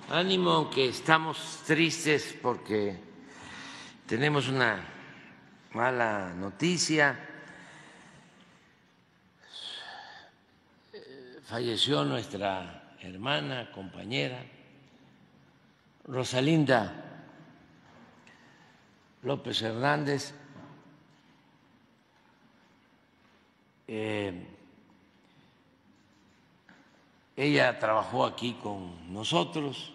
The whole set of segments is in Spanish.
Ánimo, aunque estamos tristes porque tenemos una mala noticia. Falleció nuestra hermana, compañera, Rosalinda López Hernández. Ella trabajó aquí con nosotros.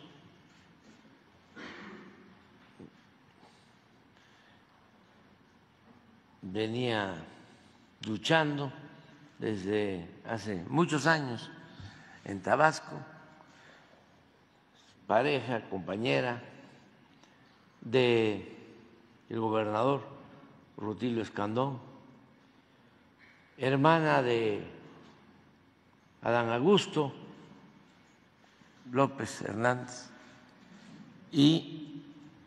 Venía luchando desde hace muchos años en Tabasco, pareja, compañera del gobernador Rutilio Escandón, hermana de Adán Augusto López Hernández, y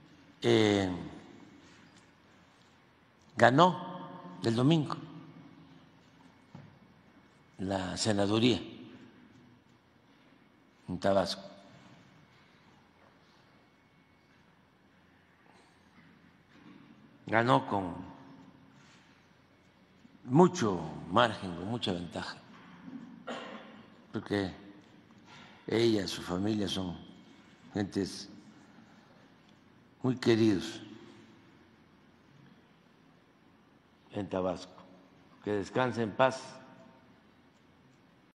ganó el domingo la senaduría en Tabasco. Ganó con mucho margen, con mucha ventaja, porque ella y su familia son gentes muy queridos en Tabasco. Que descanse en paz